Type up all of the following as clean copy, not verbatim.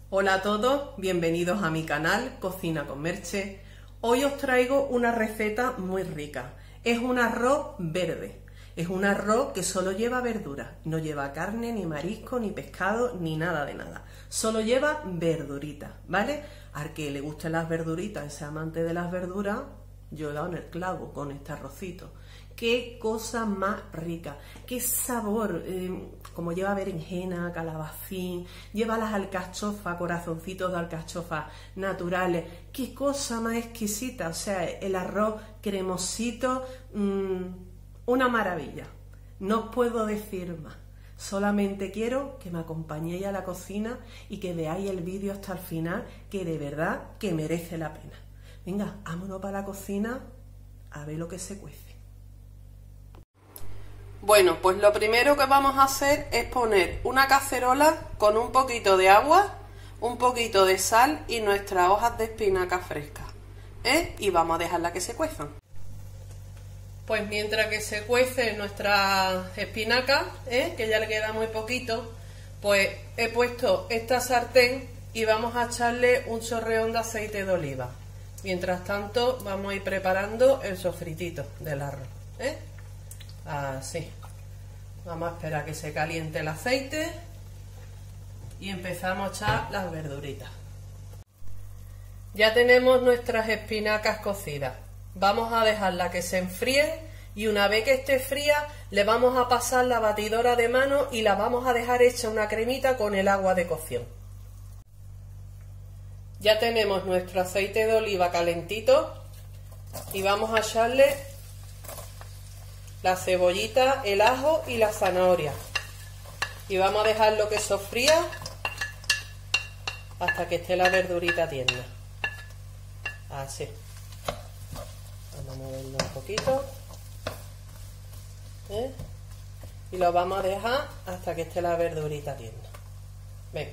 Hola a todos, bienvenidos a mi canal Cocina con Merche. Hoy os traigo una receta muy rica. Es un arroz verde. Es un arroz que solo lleva verduras. No lleva carne, ni marisco, ni pescado, ni nada de nada. Solo lleva verduritas, ¿vale? Al que le gusten las verduritas y sea amante de las verduras, yo he dado en el clavo con este arrocito. Qué cosa más rica, qué sabor, como lleva berenjena, calabacín, lleva las alcachofas, corazoncitos de alcachofa naturales, qué cosa más exquisita, o sea, el arroz cremosito, una maravilla, no os puedo decir más. Solamente quiero que me acompañéis a la cocina y que veáis el vídeo hasta el final, que de verdad que merece la pena. Venga, vámonos para la cocina a ver lo que se cuece. Bueno, pues lo primero que vamos a hacer es poner una cacerola con un poquito de agua, un poquito de sal y nuestras hojas de espinaca frescas, y vamos a dejarla que se cuezan. Pues mientras que se cuece nuestra espinaca, que ya le queda muy poquito, pues he puesto esta sartén y vamos a echarle un chorreón de aceite de oliva. Mientras tanto vamos a ir preparando el sofritito del arroz, Así. Vamos a esperar a que se caliente el aceite y empezamos a echar las verduritas. Ya tenemos nuestras espinacas cocidas. Vamos a dejarla que se enfríe y una vez que esté fría le vamos a pasar la batidora de mano y la vamos a dejar hecha una cremita con el agua de cocción. Ya tenemos nuestro aceite de oliva calentito y vamos a echarle la cebollita, el ajo y la zanahoria. Y vamos a dejarlo que sofría hasta que esté la verdurita tierna. Así. Vamos a moverlo un poquito. Y lo vamos a dejar hasta que esté la verdurita tierna. Venga.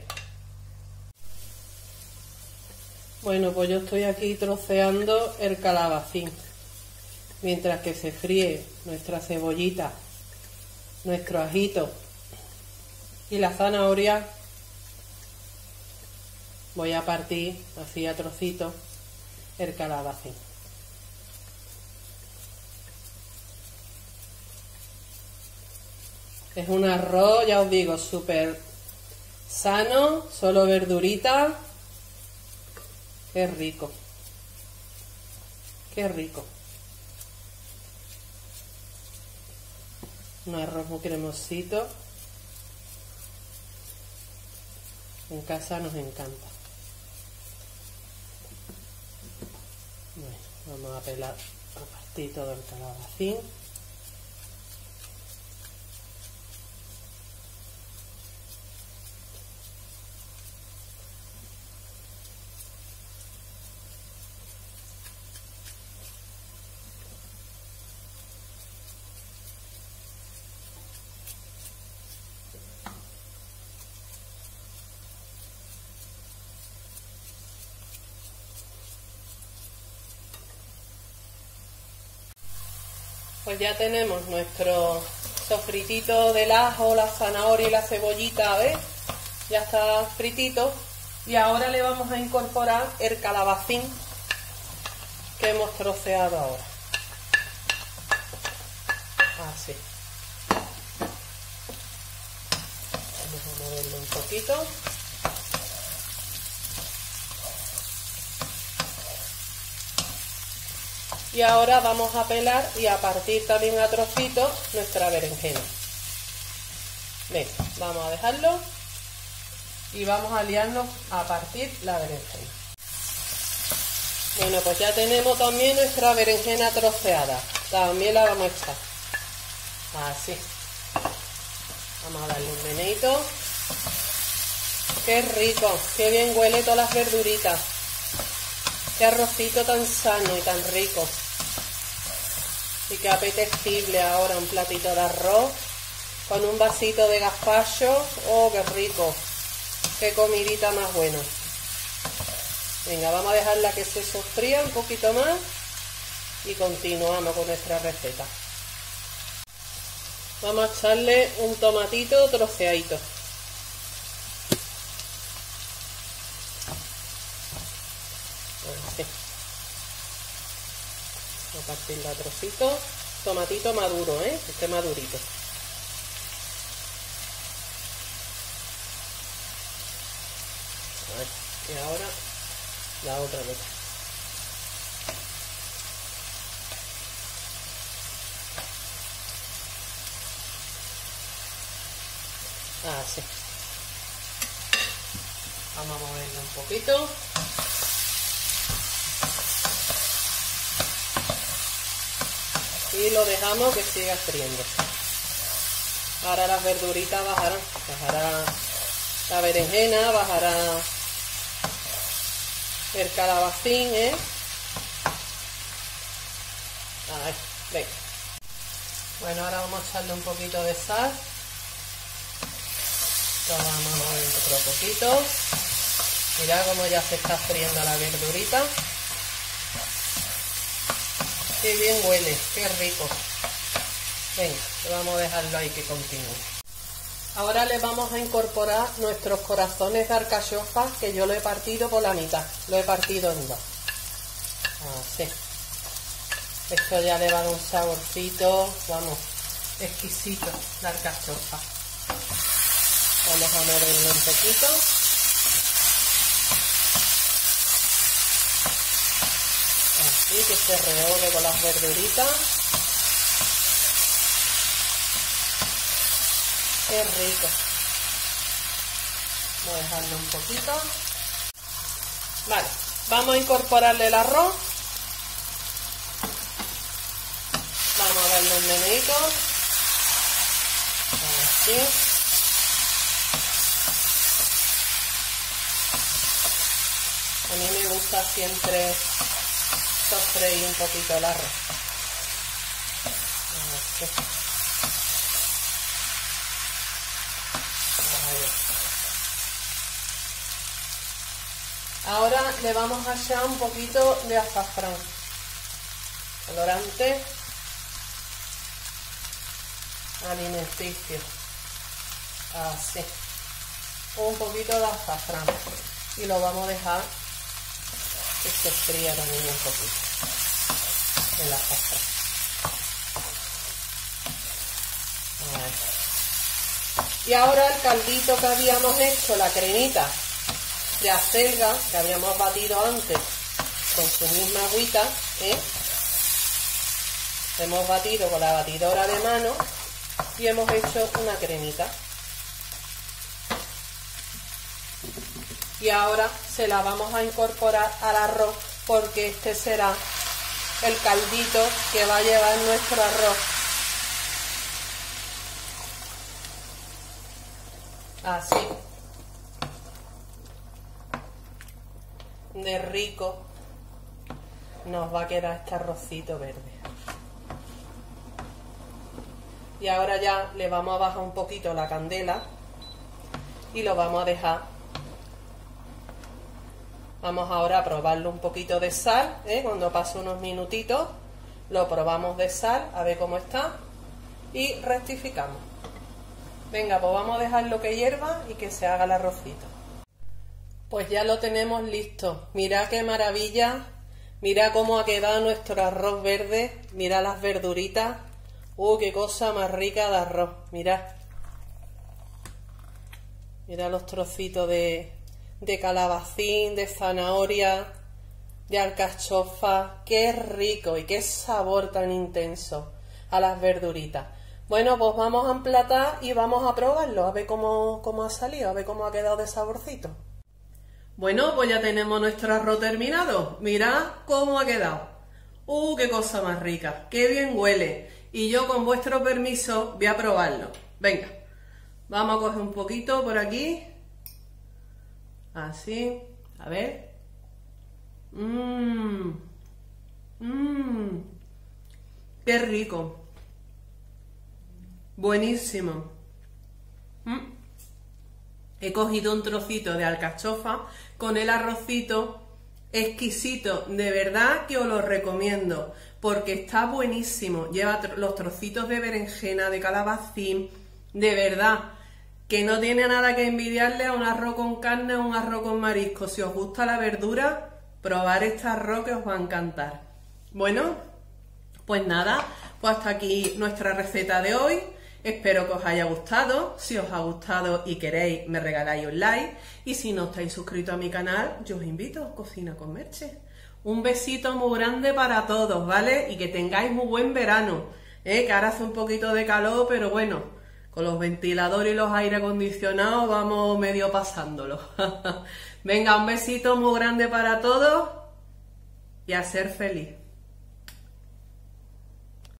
Bueno, pues yo estoy aquí troceando el calabacín. Mientras que se fríe nuestra cebollita, nuestro ajito y la zanahoria, voy a partir así a trocitos el calabacín. Es un arroz, ya os digo, súper sano, solo verdurita. Qué rico. Qué rico. Un arroz muy cremosito. En casa nos encanta. Bueno, vamos a pelar, a partir todo el calabacín. Pues ya tenemos nuestro sofritito del ajo, la zanahoria y la cebollita, ¿ves? Ya está fritito. Y ahora le vamos a incorporar el calabacín que hemos troceado ahora. Así. Vamos a moverlo un poquito. Y ahora vamos a pelar y a partir también a trocitos nuestra berenjena. Venga, vamos a dejarlo y vamos a liarnos a partir la berenjena. Bueno, pues ya tenemos también nuestra berenjena troceada. También la vamos a echar. Así. Vamos a darle un meneito. Qué rico, qué bien huele todas las verduritas. Qué arrocito tan sano y tan rico. Y qué apetecible ahora un platito de arroz con un vasito de gazpacho. ¡Oh, qué rico! ¡Qué comidita más buena! Venga, vamos a dejarla que se sofría un poquito más y continuamos con nuestra receta. Vamos a echarle un tomatito troceadito. Así. Voy a partirlo a trocitos. Tomatito maduro, que esté madurito. Y ahora la otra mitad. Así. Vamos a moverlo un poquito. Y lo dejamos que siga friendo. Ahora las verduritas bajarán. Bajará la berenjena, bajará el calabacín, Ahí, venga. Bueno, ahora vamos a echarle un poquito de sal. Lo vamos a mover otro poquito. Mirad cómo ya se está friendo la verdurita. Qué bien huele, qué rico. Venga, vamos a dejarlo ahí que continúe. Ahora le vamos a incorporar nuestros corazones de alcachofa, que yo lo he partido por la mitad. Lo he partido en dos. Así. Esto ya le va a dar un saborcito, vamos, exquisito, la alcachofa. Vamos a moverlo un poquito. Así, que se rehogue con las verduritas. Qué rico. Voy a dejarlo un poquito. Vale, vamos a incorporarle el arroz. Vamos a darle un meneíto. Así. A mí me gusta siempre sofreír un poquito el arroz. Así. Ahora le vamos a echar un poquito de azafrán, colorante alimenticio, así, un poquito de azafrán, y lo vamos a dejar que se fría también un poquito el azafrán. Y ahora el caldito que habíamos hecho, la cremita de acelga que habíamos batido antes con su misma agüita, hemos batido con la batidora de mano y hemos hecho una cremita. Y ahora se la vamos a incorporar al arroz, porque este será el caldito que va a llevar nuestro arroz. Así de rico nos va a quedar este arrocito verde. Y ahora ya le vamos a bajar un poquito la candela y lo vamos a dejar. Vamos ahora a probarlo un poquito de sal, cuando pase unos minutitos lo probamos de sal, a ver cómo está, y rectificamos. Venga, pues vamos a dejarlo que hierva y que se haga el arrocito. Pues ya lo tenemos listo. Mirad qué maravilla. Mirad cómo ha quedado nuestro arroz verde. Mirad las verduritas. Qué cosa más rica de arroz. Mirad. Mirad los trocitos de calabacín, de zanahoria, de alcachofa. Qué rico y qué sabor tan intenso a las verduritas. Bueno, pues vamos a emplatar y vamos a probarlo. A ver cómo ha salido, a ver cómo ha quedado de saborcito. Bueno, pues ya tenemos nuestro arroz terminado. Mirad cómo ha quedado. Qué cosa más rica. Qué bien huele. Y yo, con vuestro permiso, voy a probarlo. Venga, vamos a coger un poquito por aquí. Así. A ver. Qué rico. Buenísimo. He cogido un trocito de alcachofa con el arrocito, exquisito, de verdad que os lo recomiendo, porque está buenísimo. Lleva los trocitos de berenjena, de calabacín, de verdad, que no tiene nada que envidiarle a un arroz con carne o un arroz con marisco. Si os gusta la verdura, probar este arroz que os va a encantar. Bueno, pues nada, pues hasta aquí nuestra receta de hoy. Espero que os haya gustado. Si os ha gustado y queréis, me regaláis un like. Y si no estáis suscritos a mi canal, yo os invito a Cocina con Merche. Un besito muy grande para todos, ¿vale? Y que tengáis muy buen verano, que ahora hace un poquito de calor, pero bueno, con los ventiladores y los aire acondicionados vamos medio pasándolo. Venga, un besito muy grande para todos y a ser feliz.